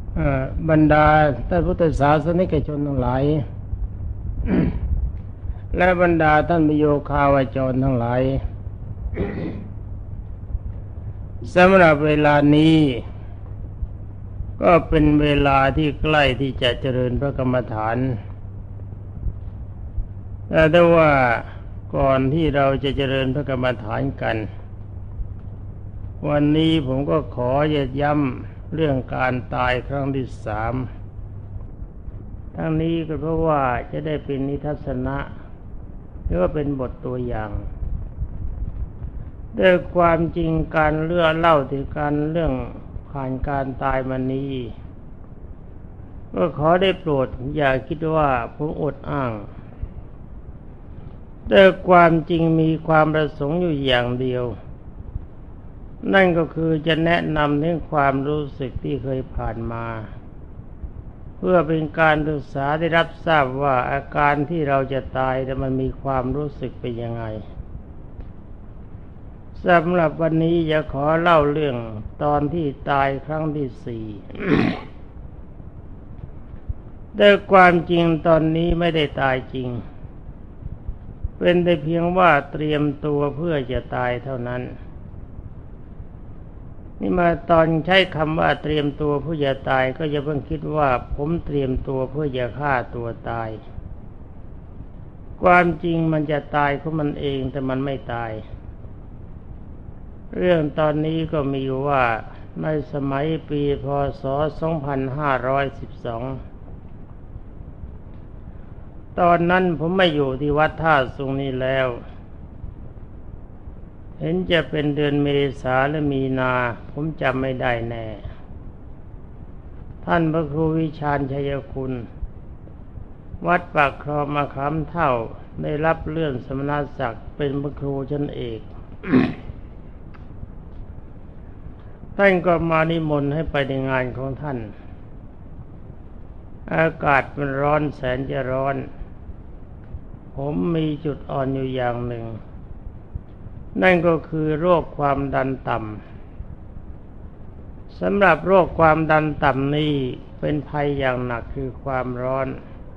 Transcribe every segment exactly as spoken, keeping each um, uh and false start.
บรรดาท่านพุทธศาสนิกชนทั้งหลาย และบรรดาท่านโยคาวาจรทั้งหลายสำหรับเวลานี้ก็เป็นเวลาที่ใกล้ที่จะเจริญพระกรรมฐานแต่ได้ว่าก่อนที่เราจะเจริญพระกรรมฐานกันวันนี้ผมก็ขอย้ำเรื่องการตายครั้งที่สามทั้งนี้ก็เพราะว่าจะได้เป็นนิทัศนะหรือว่าเป็นบทตัวอย่างด้วยความจริงการเลื่อเล่าถึงการเรื่องผ่านการตายมานี้ก็ขอได้โปรดอย่าคิดว่าผมอดอ้างแต่ความจริงมีความประสงค์อยู่อย่างเดียวนั่นก็คือจะแนะนำถึงความรู้สึกที่เคยผ่านมาเพื่อเป็นการศึกษาได้รับทราบว่าอาการที่เราจะตายแต่มันมีความรู้สึกเป็นยังไงสำหรับวันนี้จะขอเล่าเรื่องตอนที่ตายครั้งที่สี่ แต่ความจริงตอนนี้ไม่ได้ตายจริงเป็นแต่เพียงว่าเตรียมตัวเพื่อจะตายเท่านั้นนี่มาตอนใช้คำว่าเตรียมตัวเพื่อจะตายก็อย่าเพิ่งคิดว่าผมเตรียมตัวเพื่อจะฆ่าตัวตายความจริงมันจะตายของมันเองแต่มันไม่ตายเรื่องตอนนี้ก็มีว่าในสมัยปีพ.ศ. สองพันห้าร้อยสิบสองตอนนั้นผมไม่อยู่ที่วัดท่าสุงนี้แล้วเห็นจะเป็นเดือนเมษาและมีนาผมจำไม่ได้แน่ท่านพระครูวิชาญชัยคุณวัดปากคลองมะขามเท่าได้รับเลื่อนสมณศักดิ์เป็นพระครูชั้นเอก ท่านก็มานิมนต์ให้ไปในงานของท่านอากาศมันร้อนแสนจะร้อนผมมีจุดอ่อนอยู่อย่างหนึ่งนั่นก็คือโรคความดันต่ำสำหรับโรคความดันต่ำนี้เป็นภัยอย่างหนักคือความร้อน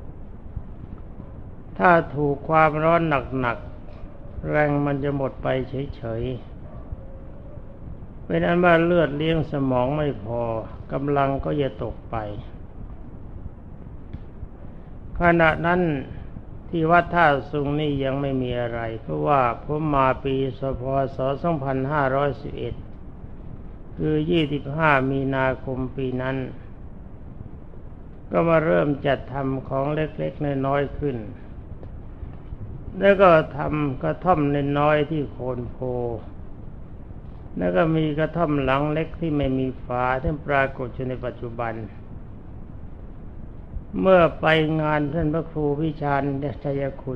ถ้าถูกความร้อนหนักๆแรงมันจะหมดไปเฉยๆเป็นอันว่าเลือดเลี้ยงสมองไม่พอกำลังก็จะตกไปขณะนั้นที่วัดท่าสุงนี่ยังไม่มีอะไรเพราะว่าผมมาปีพ.ศ. สองพันห้าร้อยสิบเอ็ดคือยี่สิบห้ามีนาคมปีนั้นก็มาเริ่มจัดทำของเล็กๆน้อยๆขึ้นแล้วก็ทำกระท่อมน้อยๆที่โคนโพแล้วก็มีกระท่อมหลังเล็กที่ไม่มีฝาที่ปรากฏอยู่ในปัจจุบันเมื่อไปงานท่านพระครูวิชาญชัยคุณ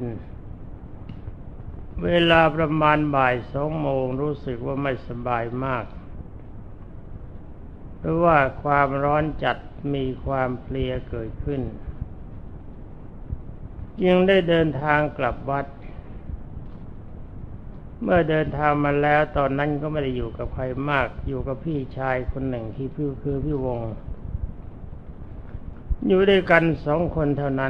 เวลาประมาณบ่ายสองโมงรู้สึกว่าไม่สบายมากเพราะว่าความร้อนจัดมีความเพลียเกิดขึ้นจึงได้เดินทางกลับวัดเมื่อเดินทางมาแล้วตอนนั้นก็ไม่ได้อยู่กับใครมากอยู่กับพี่ชายคนหนึ่งที่พี่คือพี่วงอยู่ด้วยกันสองคนเท่านั้น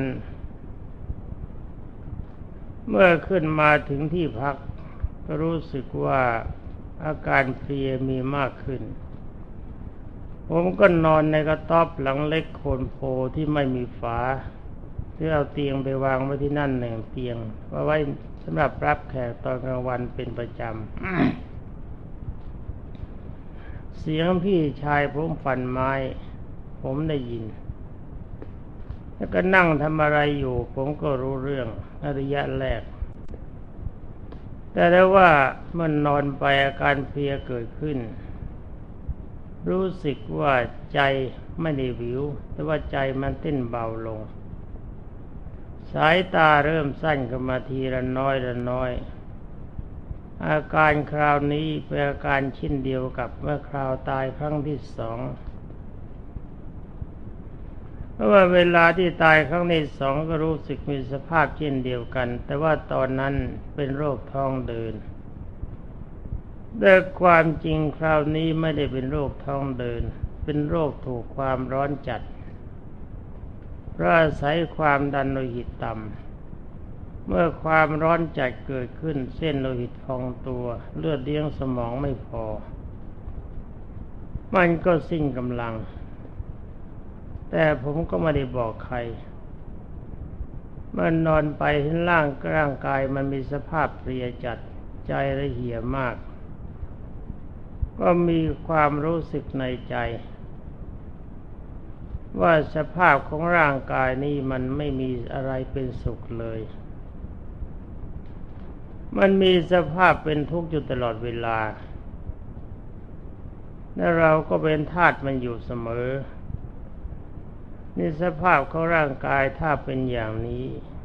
เมื่อขึ้นมาถึงที่พักก็รู้สึกว่าอาการเพลียมีมากขึ้นผมก็นอนในกระต๊อบหลังเล็กโคนโพที่ไม่มีฝาที่เอาเตียงไปวางไว้ที่นั่นหนึ่งเตียงไว้สำหรับรับแขกตอนกลางวันเป็นประจำ เสียงพี่ชายผมฟันไม้ผมได้ยินแล้วก็นั่งทำอะไรอยู่ผมก็รู้เรื่องระยะแรกแต่ได้ว่าเมื่อนนอนไปอาการเพลียเกิดขึ้นรู้สึกว่าใจไม่ได้วิวแต่ว่าใจมันเต้นเบาลงสายตาเริ่มสั้นขึ้นมาทีละน้อยละน้อยอาการคราวนี้เป็นอาการเช่นเดียวกับเมื่อคราวตายครั้งที่สองเพราะว่าเวลาที่ตายครั้งที่สองก็รู้สึกมีสภาพเช่นเดียวกันแต่ว่าตอนนั้นเป็นโรคท้องเดินแต่ความจริงคราวนี้ไม่ได้เป็นโรคท้องเดินเป็นโรคถูกความร้อนจัดเพราะอาศัยความดันโลหิตต่ำเมื่อความร้อนจัดเกิดขึ้นเส้นโลหิตพองตัวเลือดเลี้ยงสมองไม่พอมันก็สิ้นกำลังแต่ผมก็ไม่ได้บอกใครเมื่อนอนไปเห็นร่างร่างกายมันมีสภาพเพลียจัดใจละเหี่ยมากก็มีความรู้สึกในใจว่าสภาพของร่างกายนี้มันไม่มีอะไรเป็นสุขเลยมันมีสภาพเป็นทุกข์อยู่ตลอดเวลาและเราก็เป็นทาสมันอยู่เสมอนี่สภาพของร่างกายถ้าเป็นอย่างนี้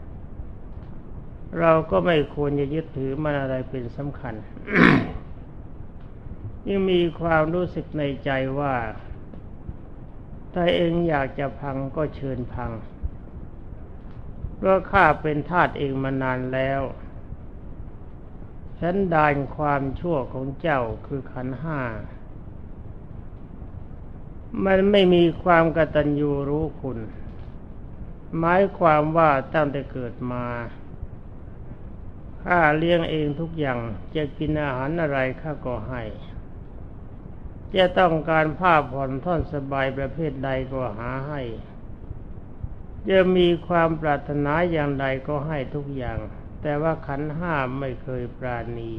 เราก็ไม่ควรจะยึดถือมันอะไรเป็นสำคัญ ยังมีความรู้สึกในใจว่าถ้าเองอยากจะพังก็เชิญพังเพราะข้าเป็นทาสเองมานานแล้วสันดานความชั่วของเจ้าคือขันธ์ห้ามันไม่มีความกตัญญูรู้คุณหมายความว่าตั้งแต่เกิดมาข้าเลี้ยงเองทุกอย่างจะกินอาหารอะไรข้าก็ให้จะต้องการผ้าผ่อนท่อนสบายประเภทใดก็หาให้จะมีความปรารถนาอย่างใดก็ให้ทุกอย่างแต่ว่าขันธ์ห้าไม่เคยปราณี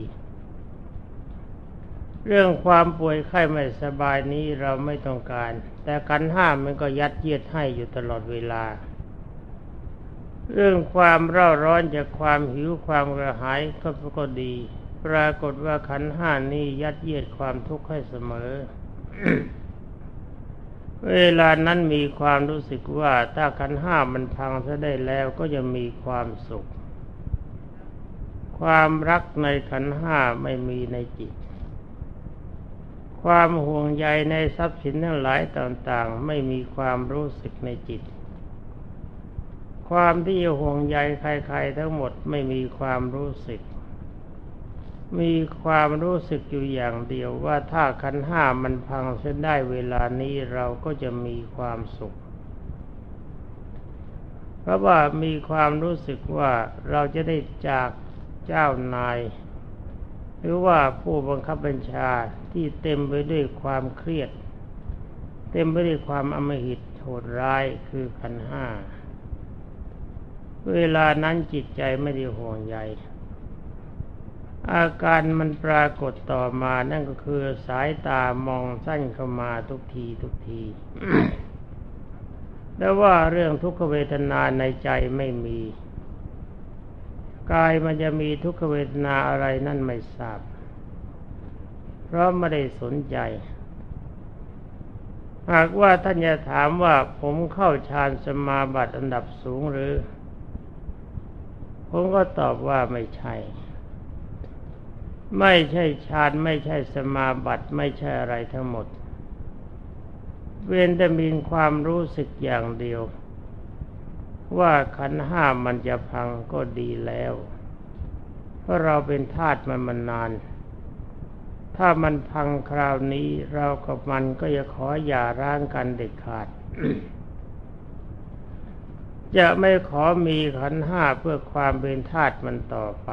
เรื่องความป่วยไข้ไม่สบายนี้เราไม่ต้องการแต่ขันธ์ห้ามันก็ยัดเยียดให้อยู่ตลอดเวลาเรื่องความเร่าร้อนจากความหิวความกระหายก็ก็ดีปรากฏว่าขันธ์ห้านี้ยัดเยียดความทุกข์ให้เสมอ เวลานั้นมีความรู้สึกว่าถ้าขันธ์ห้ามันพังซะได้แล้วก็จะมีความสุขความรักในขันธ์ห้าไม่มีในจิตความห่วงใยในทรัพย์สินทั้งหลายต่างๆไม่มีความรู้สึกในจิตความที่ห่วงใยใครๆทั้งหมดไม่มีความรู้สึกมีความรู้สึกอยู่อย่างเดียวว่าถ้าขันธ์ห้ามันพังเสียได้เวลานี้เราก็จะมีความสุขเพราะว่ามีความรู้สึกว่าเราจะได้จากเจ้านายหรือว่าผู้บังคับบัญชาที่เต็มไปด้วยความเครียดเต็มไปด้วยความอำมหิตโหดร้ายคือขันธ์ห้าเวลานั้นจิตใจไม่ได้ห่วงใยอาการมันปรากฏต่อมานั่นก็คือสายตามองสั้นเข้ามาทุกทีทุกที แต่ว่าเรื่องทุกขเวทนาในใจไม่มีกายมันจะมีทุกขเวทนาอะไรนั่นไม่ทราบเพราะไม่ได้สนใจหากว่าท่านจะถามว่าผมเข้าฌานสมาบัติอันดับสูงหรือผมก็ตอบว่าไม่ใช่ไม่ใช่ฌานไม่ใช่สมาบัติไม่ใช่อะไรทั้งหมดเว้นแต่มีความรู้สึกอย่างเดียวว่าขันธ์ห้ามันจะพังก็ดีแล้วเพราะเราเป็นทาสมันมานานถ้ามันพังคราวนี้เรากับมันก็จะขออย่าร้างกันเด็ดขาด จะไม่ขอมีขันธ์ห้าเพื่อความเป็นทาสมันต่อไป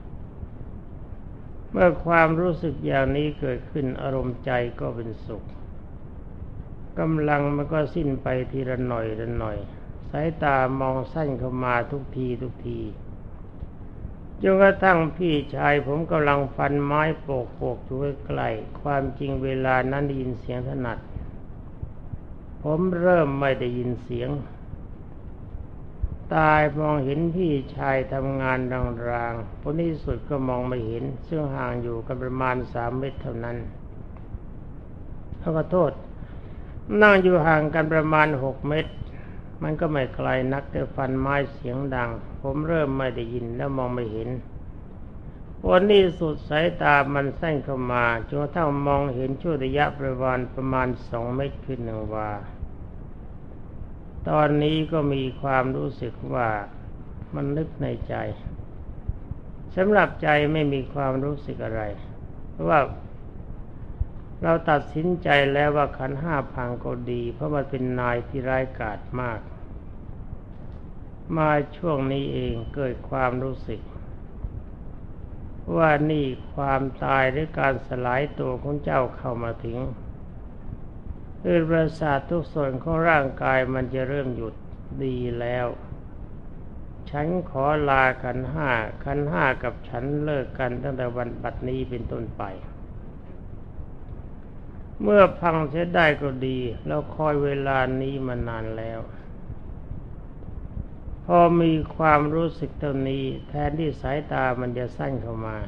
เมื่อความรู้สึกอย่างนี้เกิดขึ้นอารมณ์ใจก็เป็นสุขกำลังมันก็สิ้นไปทีละหน่อยละหน่อยสายตามองสั้นเข้ามาทุกทีทุกทีจนกระทั่งพี่ชายผมกำลังฟันไม้โปกโปกอยู่ใกล้ๆความจริงเวลานั้นได้ยินเสียงถนัดผมเริ่มไม่ได้ยินเสียงตายมองเห็นพี่ชายทำงานรางๆผลที่สุดก็มองไม่เห็นซึ่งห่างอยู่กันประมาณสามเมตรเท่านั้นเขาก็โทษนั่งอยู่ห่างกันประมาณหกเมตรมันก็ไม่ไกลนักแต่ฟันไม้เสียงดังผมเริ่มไม่ได้ยินและมองไม่เห็นวันนี้สุดสายตามันสั้นเข้ามาจนกระทั่งมองเห็นช่วงระยะประมาณประมาณสองเมตรขึ้นหนึ่งวาตอนนี้ก็มีความรู้สึกว่ามันนึกในใจสำหรับใจไม่มีความรู้สึกอะไรเพราะว่าเราตัดสินใจแล้วว่าขันธ์ห้าพังก็ดีเพราะมันเป็นนายที่ร้ายกาจมากมาช่วงนี้เองเกิดความรู้สึกว่านี่ความตายหรือการสลายตัวของเจ้าเข้ามาถึงคือประสาททุกส่วนของร่างกายมันจะเริ่มหยุดดีแล้วฉันขอลาขันธ์ห้าขันธ์ห้ากับฉันเลิกกันตั้งแต่วันบัดนี้เป็นต้นไปเมื่อพังเสียได้ก็ดีเราคอยเวลานี้มานานแล้วพอมีความรู้สึกเท่านี้แทนที่สายตามันจะสั้นเข้ามา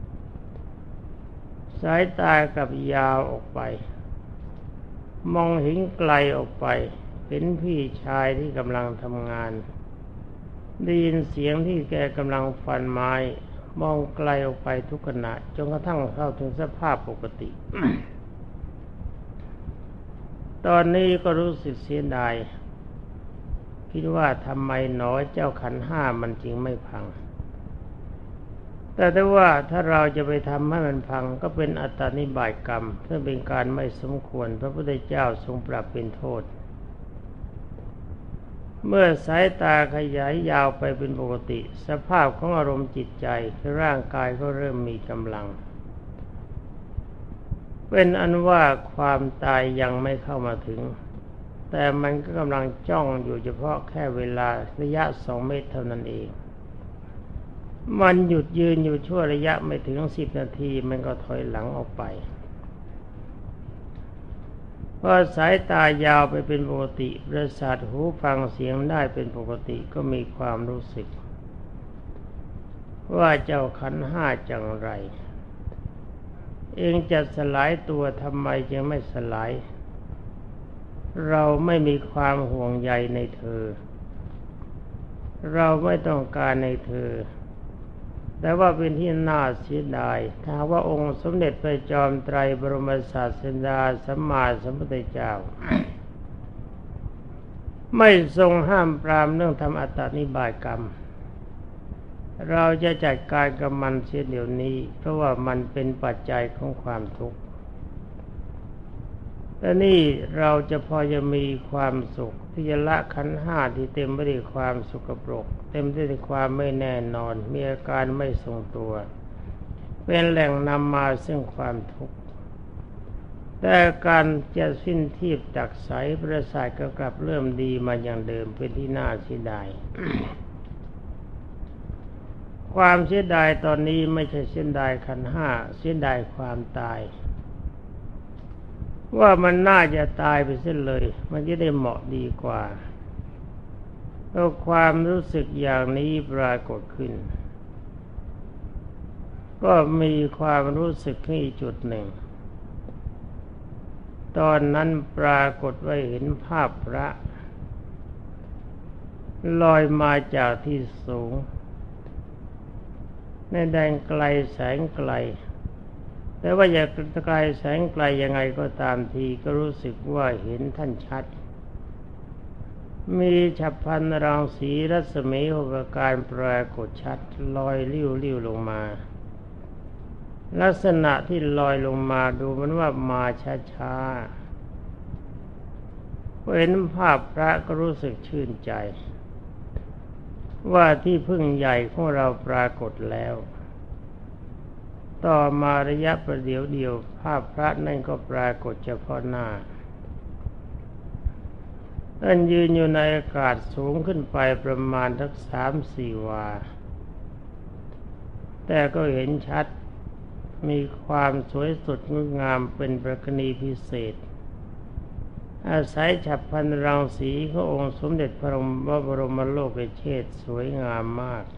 สายตากับยาวออกไปมองเห็นไกลออกไปเห็นพี่ชายที่กำลังทำงานได้ยินเสียงที่แกกำลังฟันไม้มองไกลออกไปทุกขณะจนกระทั่งเข้าถึงสภาพปกติ ตอนนี้ก็รู้สึกเสียดายคิดว่าทำไมหนอเจ้าขันธ์ห้ามันจึงไม่พังแต่ถ้าว่าถ้าเราจะไปทำให้มันพังก็เป็นอัตตานิบาตกรรมเพื่อเป็นการไม่สมควรพระพุทธเจ้าทรงปรับเป็นโทษเมื่อสายตาขยายยาวไปเป็นปกติสภาพของอารมณ์จิตใจคือร่างกายก็เริ่มมีกำลังเป็นอันว่าความตายยังไม่เข้ามาถึงแต่มันก็กำลังจ้องอยู่เฉพาะแค่เวลาระยะสองเมตรเท่านั้นเองมันหยุดยืนอยู่ชั่วระยะไม่ถึงสิบนาทีมันก็ถอยหลังออกไปพอสายตายาวไปเป็นปกติประสาทหูฟังเสียงได้เป็นปกติก็มีความรู้สึกว่าเจ้าขันธ์ห้าจังไรเองจะสลายตัวทำไมจึงไม่สลายเราไม่มีความห่วงใยในเธอเราไม่ต้องการในเธอแต่ว่าเป็นที่น่าเสียดายถ้าว่าองค์สมเด็จพระจอมไตรบรมศาสดาสัมมาสัมพุทธเจ้า ไม่ทรงห้ามปรามเรื่องทำอัตตนิบาตกรรมเราจะจัดการกับมันเสียเดี๋ยวนี้เพราะว่ามันเป็นปัจจัยของความทุกข์แต่นี่เราจะพอจะมีความสุขที่จะละขันธ์ห้าที่เต็มไปด้วยความสกปรกเต็มไปด้วยความไม่แน่นอนมีอาการไม่ทรงตัวเป็นแหล่งนำมาซึ่งความทุกข์แต่การจะสิ้นทีพจากใสประสาทก็กลับเริ่มดีมาอย่างเดิมเป็นที่น่าเสียดาย ความเสียดายตอนนี้ไม่ใช่เสียดายขันธ์ห้าเสียดายความตายว่ามันน่าจะตายไปเสียเลยมันจะได้เหมาะดีกว่าเพราะความรู้สึกอย่างนี้ปรากฏขึ้นก็มีความรู้สึกที่จุดหนึ่งตอนนั้นปรากฏว่าเห็นภาพพระลอยมาจากที่สูงในแดนไกลแสงไกลแต่ว่าอย่าไกลแสงไกลยังไงก็ตามทีก็รู้สึกว่าเห็นท่านชัดมีฉับพลันรังสีรัศมีหกประการปรากฏชัดลอยลิ้วลิ้วลงมาลักษณะที่ลอยลงมาดูเหมือนว่ามาช้าๆเห็นภาพพระก็รู้สึกชื่นใจว่าที่พึ่งใหญ่ของเราปรากฏแล้วต่อมาระยะประเดี๋ยวเดียวภาพพระนั่นก็ปรากฏเฉพาะหน้าท่านยืนอยู่ในอากาศสูงขึ้นไปประมาณทักสามสี่วาแต่ก็เห็นชัดมีความสวยสดงดงามเป็นประกณีพิเศษอาศัยฉับพลันรังสีขององค์สมเด็จพระบรมโลกเชษฐ์สวยงามมาก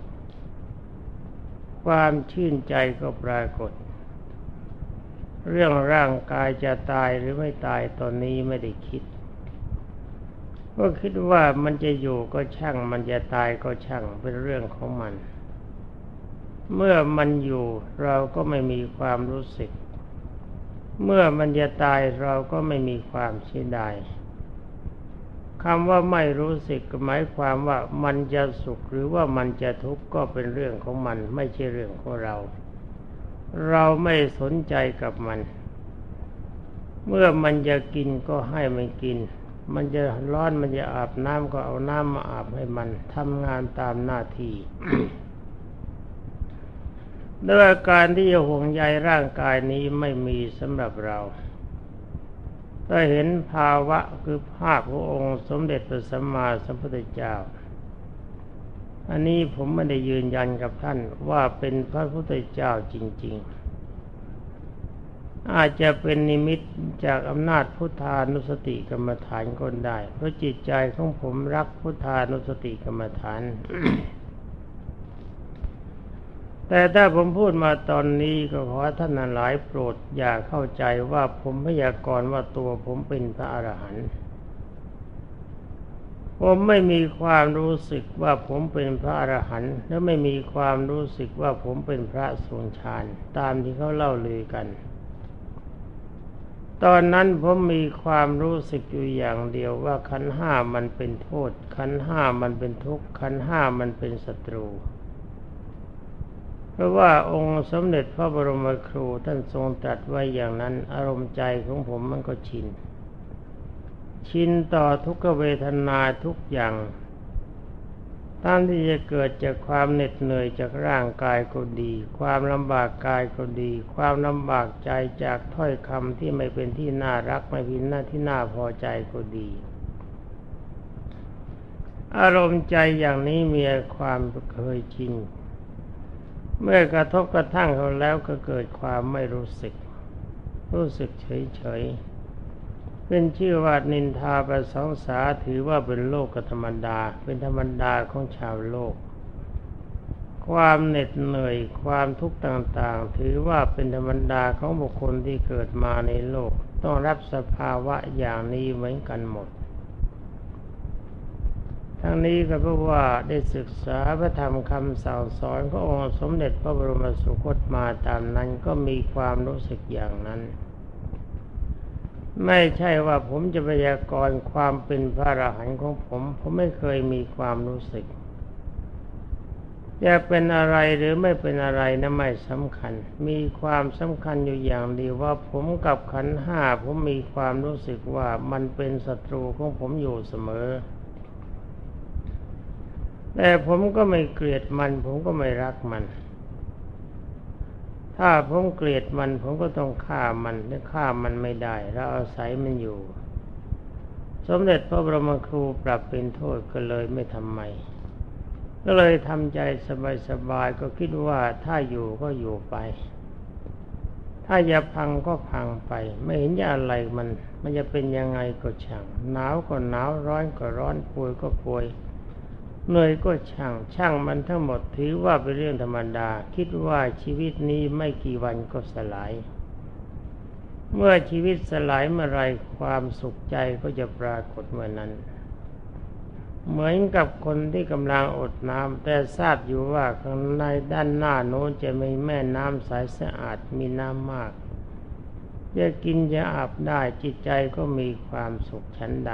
ความชื่นใจก็ปรากฏเรื่องร่างกายจะตายหรือไม่ตายตอนนี้ไม่ได้คิดก็คิดว่ามันจะอยู่ก็ช่างมันจะตายก็ช่างเป็นเรื่องของมันเมื่อมันอยู่เราก็ไม่มีความรู้สึกเมื่อมันจะตายเราก็ไม่มีความเสียดายคำว่าไม่รู้สึกหมายความว่ามันจะสุขหรือว่ามันจะทุกข์ก็เป็นเรื่องของมันไม่ใช่เรื่องของเราเราไม่สนใจกับมันเมื่อมันจะกินก็ให้มันกินมันจะร้อนมันจะอาบน้ำก็เอาน้ำมาอาบให้มันทำงานตามหน้าที่ ด้วยการที่จะห่วงใยร่างกายนี้ไม่มีสำหรับเราถ้าเห็นภาวะคือภาพขององค์สมเด็จพระสัมมาสัมพุทธเจ้าอันนี้ผมไม่ได้ยืนยันกับท่านว่าเป็นพระพุทธเจ้าจริงๆอาจจะเป็นนิมิตจากอำนาจพุทธานุสติกรรมฐานก็ได้เพราะจิตใจของผมรักพุทธานุสติกรรมฐาน แต่ถ้าผมพูดมาตอนนี้ก็ขอท่านหลายโปรดอย่าเข้าใจว่าผมพยากรณ์ว่าตัวผมเป็นพระอรหันต์ผมไม่มีความรู้สึกว่าผมเป็นพระอรหันต์และไม่มีความรู้สึกว่าผมเป็นพระทรงฌานตามที่เขาเล่าลือกันตอนนั้นผมมีความรู้สึกอยู่อย่างเดียวว่าขันธ์ห้ามันเป็นโทษขันธ์ห้ามันเป็นทุกข์ขันธ์ห้ามันเป็นศัตรูเพราะว่าองค์สมเด็จพระบรมครูท่านทรงตรัสไว้อย่างนั้นอารมณ์ใจของผมมันก็ชินชินต่อทุกขเวทนาทุกอย่างตามที่จะเกิดจากความเหน็ดเหนื่อยจากร่างกายก็ดีความลำบากกายก็ดีความลำบากใจจากถ้อยคำที่ไม่เป็นที่น่ารักไม่เป็นหน้าที่น่าพอใจก็ดีอารมณ์ใจอย่างนี้มีความเคยชินเมื่อกระทบกระทั่งเขาแล้วก็เกิดความไม่รู้สึกรู้สึกเฉยๆเป็นชื่อว่านินทาประสงสาถือว่าเป็นโลกธรรมดาเป็นธรรมดาของชาวโลกความเหน็ดเหนื่อยความทุกข์ต่างๆถือว่าเป็นธรรมดาของบุคคลที่เกิดมาในโลกต้องรับสภาวะอย่างนี้เหมือนกันหมดทั้งนี้ก็เพราะว่าได้ศึกษาพระธรรมคำสั่งสอนขององค์สมเด็จพระบรมสุคตมาตามนั้นก็มีความรู้สึกอย่างนั้นไม่ใช่ว่าผมจะพยากรณ์ความเป็นพระอรหันต์ของผมผมไม่เคยมีความรู้สึกจะเป็นอะไรหรือไม่เป็นอะไรนั้นไม่สำคัญมีความสำคัญอยู่อย่างเดียวว่าผมกับขันธ์ห้าผมมีความรู้สึกว่ามันเป็นศัตรูของผมอยู่เสมอแต่ผมก็ไม่เกลียดมันผมก็ไม่รักมันถ้าผมเกลียดมันผมก็ต้องฆ่ามันและฆ่ามันไม่ได้เราอาศัยมันอยู่สมเด็จพระบรมครูปรับเป็นโทษก็เลยไม่ทำไมก็เลยทำใจสบายๆก็คิดว่าถ้าอยู่ก็อยู่ไปถ้าจะพังก็พังไปไม่เห็นจะอะไรมันมันจะเป็นยังไงก็ช่างหนาวก็หนาวร้อนก็ร้อนป่วยก็ป่วยเหนื่อยก็ช่างช่างมันทั้งหมดถือว่าเป็นเรื่องธรรมดาคิดว่าชีวิตนี้ไม่กี่วันก็สลายเมื่อชีวิตสลายเมื่อไรความสุขใจก็จะปรากฏเมื่อนั้นเหมือนกับคนที่กำลังอดน้ำแต่ทราบอยู่ว่าข้างในด้านหน้าโน้นจะมีแม่น้ำใสสะอาดมีน้ำมากจะกินจะอาบได้จิตใจก็มีความสุขชั้นใด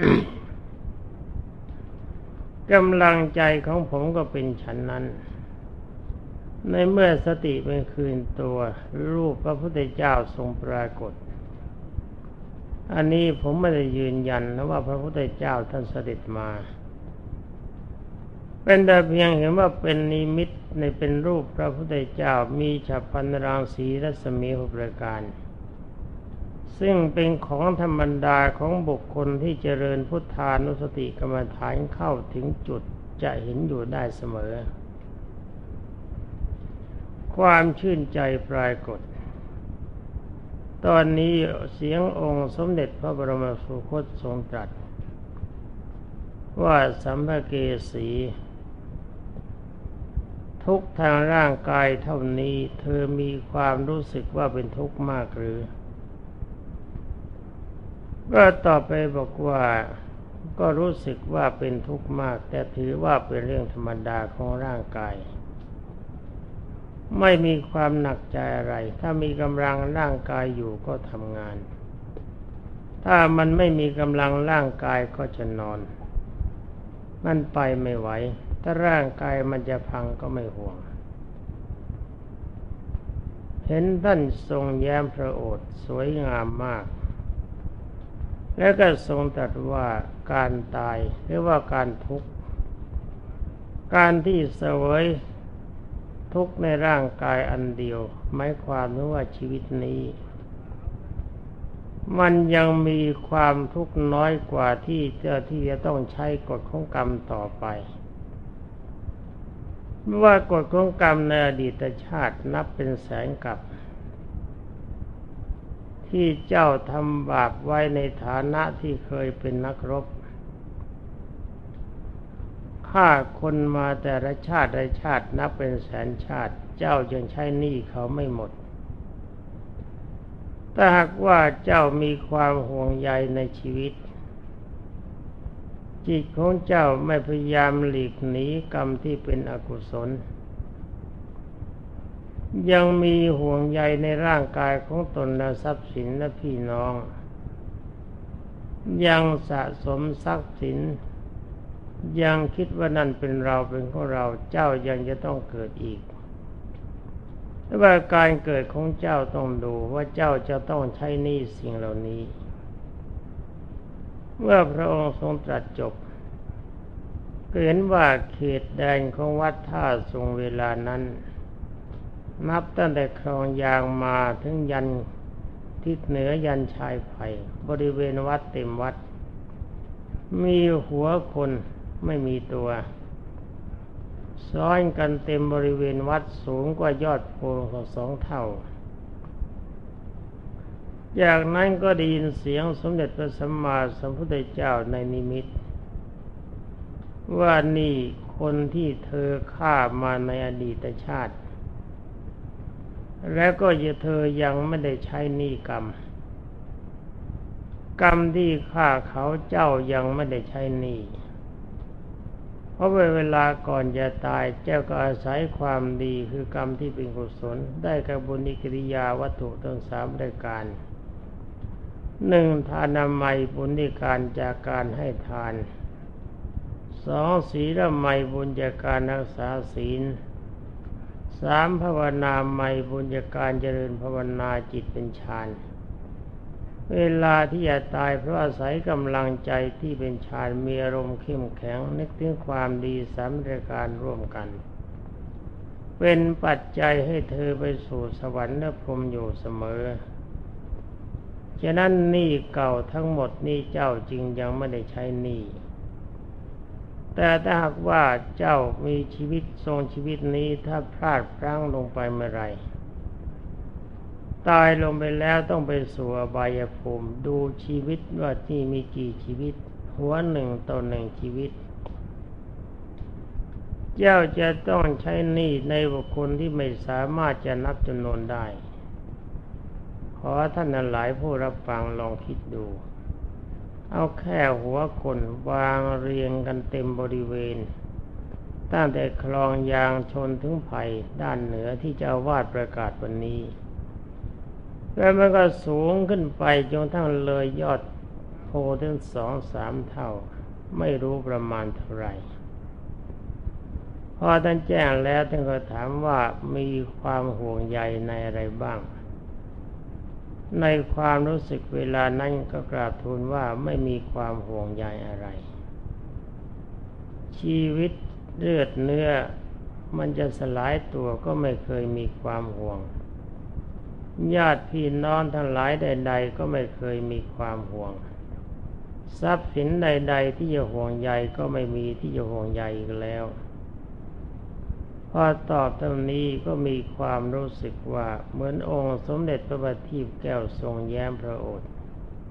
กำลังใจของผมก็เป็นฉันนั้นในเมื่อสติเป็นคืนตัวรูปพระพุทธเจ้าทรงปรากฏอันนี้ผมไม่ได้ยืนยันนะว่าพระพุทธเจ้าท่านเสด็จมาเป็นแต่เพียงเห็นว่าเป็นนิมิตในเป็นรูปพระพุทธเจ้ามีฉัพพรรณรังสีรัศมีหกประการซึ่งเป็นของธรรมดาของบุคคลที่เจริญพุทธานุสติกรรมฐานเข้าถึงจุดจะเห็นอยู่ได้เสมอความชื่นใจปรากฏตอนนี้เสียงองค์สมเด็จพระบรมสุคตทรงตรัสว่าสัมภเกสีทุกข์ทางร่างกายเท่านี้เธอมีความรู้สึกว่าเป็นทุกข์มากหรือก็ตอบไปบอกว่าก็รู้สึกว่าเป็นทุกข์มากแต่ถือว่าเป็นเรื่องธรรมดาของร่างกายไม่มีความหนักใจอะไรถ้ามีกำลังร่างกายอยู่ก็ทำงานถ้ามันไม่มีกำลังร่างกายก็จะนอนมันไปไม่ไหวถ้าร่างกายมันจะพังก็ไม่ห่วงเห็นท่านทรงแย้มพระโอษฐ์สวยงามมากแล้วก็ทรงตรัสว่าการตายหรือว่าการทุกข์การที่เสวยทุกข์ในร่างกายอันเดียวหมายความว่าชีวิตนี้มันยังมีความทุกข์น้อยกว่าที่จะที่จะต้องใช้กฎของกรรมต่อไปไม่ว่ากฎของกรรมในอดีตชาตินับเป็นแสนกับที่เจ้าทำบาปไว้ในฐานะที่เคยเป็นนักรบฆ่าคนมาแต่ละชาติละชาตินับเป็นแสนชาติเจ้ายังใช้หนี้เขาไม่หมดถ้าหากว่าเจ้ามีความห่วงใยในชีวิตจิตของเจ้าไม่พยายามหลีกหนีกรรมที่เป็นอกุศลยังมีห่วงใยในร่างกายของตนและทรัพย์สินและพี่น้องยังสะสมทรัพย์สินยังคิดว่านั่นเป็นเราเป็นของเราเจ้ายังจะต้องเกิดอีกแต่ว่าการเกิดของเจ้าต้องดูว่าเจ้าจะต้องใช้หนี้สิ่งเหล่านี้เมื่อพระองค์ทรงตรัสจบก็เห็นว่าเขตแดนของวัดท่าทรงเวลานั้นนับตั้งแต่คลองยางมาถึงยันทิศเหนือยันชายไผ่บริเวณวัดเต็มวัดมีหัวคนไม่มีตัวซ้อนกันเต็มบริเวณวัดสูงกว่ายอดโพธิ์สองเท่าจากนั้นก็ได้ยินเสียงสมเด็จพระสัมมาสัมพุทธเจ้าในนิมิตว่านี่คนที่เธอฆ่ามาในอดีตชาติและก็อย่าเธอยังไม่ได้ใช้หนี้กรรมกรรมที่ฆ่าเขาเจ้ายังไม่ได้ใช้หนี้เพราะเวลาก่อนจะตายเจ้าก็อาศัยความดีคือกรรมที่เป็นกุศลได้กับบุญกิริยาวัตถุทั้งสามรายการหนึ่งทานามัยบุญในการจากการให้ทานสองศีลไมยบุญจากการรักษาศีลสามภาวนาไมยบุญจากการเจริญภาวนาจิตเป็นฌานเวลาที่จะตายเพราะอาศัยกำลังใจที่เป็นฌานมีอารมณ์เข้มแข็งนึกถึงความดีสามรายการร่วมกันเป็นปัจจัยให้เธอไปสู่สวรรค์และพรหมอยู่เสมอฉะนั้นหนี้เก่าทั้งหมดนี้เจ้าจริงยังไม่ได้ใช้หนี้แต่ถ้าหากว่าเจ้ามีชีวิตทรงชีวิตนี้ถ้าพลาดพลั้งลงไปเมื่อไรตายลงไปแล้วต้องไปสู่อบายภูมิดูชีวิตว่าที่มีกี่ชีวิตหัวหนึ่งต่อหนึ่งชีวิตเจ้าจะต้องใช้หนี้ในบุคคลที่ไม่สามารถจะนับจำนวนได้ขอท่านหลายผู้รับฟังลองคิดดูเอาแค่หัวคนวางเรียงกันเต็มบริเวณตั้งแต่คลองยางชนถึงไผ่ด้านเหนือที่เจ้าวาดประกาศวันนี้แล้วมันก็สูงขึ้นไปจนทั้งเลยยอดโพถึงสองสามเท่าไม่รู้ประมาณเท่าไหร่พอท่านแจ้งแล้วท่านก็ถามว่ามีความห่วงใยในอะไรบ้างในความรู้สึกเวลานั้นก็กราบทูลว่าไม่มีความห่วงใยอะไรชีวิตเลือดเนื้อมันจะสลายตัวก็ไม่เคยมีความห่วงญาติพี่น้องทั้งหลายใดๆก็ไม่เคยมีความห่วงทรัพย์สินใดๆที่จะห่วงใยก็ไม่มีที่จะห่วงใยอีกแล้วพอตอบตรงนี้ก็มีความรู้สึกว่าเหมือนองค์สมเด็จพระบัณฑิตแก้วทรงแย้มพระโอษฐ์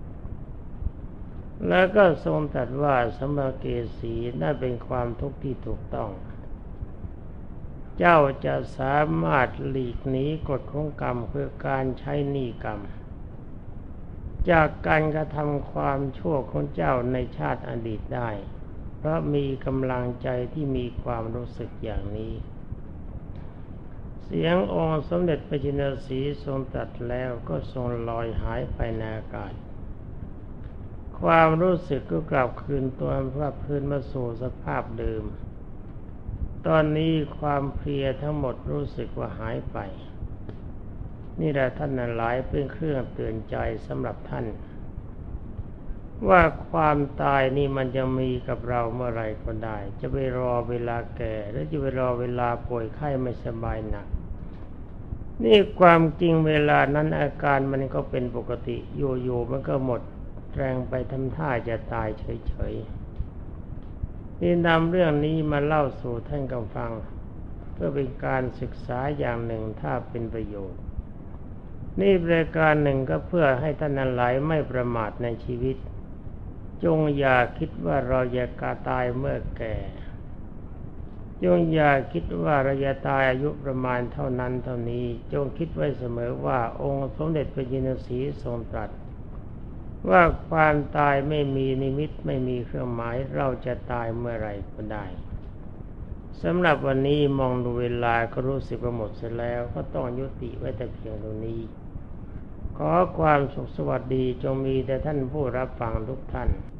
แล้วก็ทรงตรัสว่าสัมมาเกสีนั่นเป็นความทุกข์ที่ถูกต้องเจ้าจะสามารถหลีกหนีกฎของกรรมคือการใช้หนี้กรรมจากการกระทำความชั่วของเจ้าในชาติอดีตได้เพราะมีกำลังใจที่มีความรู้สึกอย่างนี้เสียงองค์สมเด็จพระจินสีทรงตรัสแล้วก็ทรงลอยหายไปในอากาศความรู้สึกก็กลับคืนตัวว่าคืนมาสู่สภาพเดิมตอนนี้ความเพลียทั้งหมดรู้สึกว่าหายไปนี่แหละท่านหลายเป็นเครื่องเตือนใจสำหรับท่านว่าความตายนี่มันจะมีกับเราเมื่อไรก็ได้จะไปรอเวลาแก่หรือจะไปรอเวลาป่วยไข้ไม่สบายหนักนี่ความจริงเวลานั้นอาการมันก็เป็นปกติอยู่ๆมันก็หมดแรงไปทำท่าจะตายเฉยๆนี่นำเรื่องนี้มาเล่าสู่ท่านกำฟังเพื่อเป็นการศึกษาอย่างหนึ่งถ้าเป็นประโยชน์นี่รายการหนึ่งก็เพื่อให้ท่านทั้งหลายไม่ประมาทในชีวิตจงอย่าคิดว่าเราจะกาตายเมื่อแก่จงอย่าคิดว่าเราจะตายอายุประมาณเท่านั้นเท่านี้จงคิดไว้เสมอว่าองค์สมเด็จพระจินสีทรงตรัสว่าความตายไม่มีนิมิตไม่มีเครื่องหมายเราจะตายเมื่อไรก็ได้สำหรับวันนี้มองดูเวลาก็รู้สึกว่าหมดเสียแล้วก็ต้องยุติไว้แต่เพียงเท่านี้ขอความสุขสวัสดีจงมีแด่ท่านผู้รับฟังทุกท่าน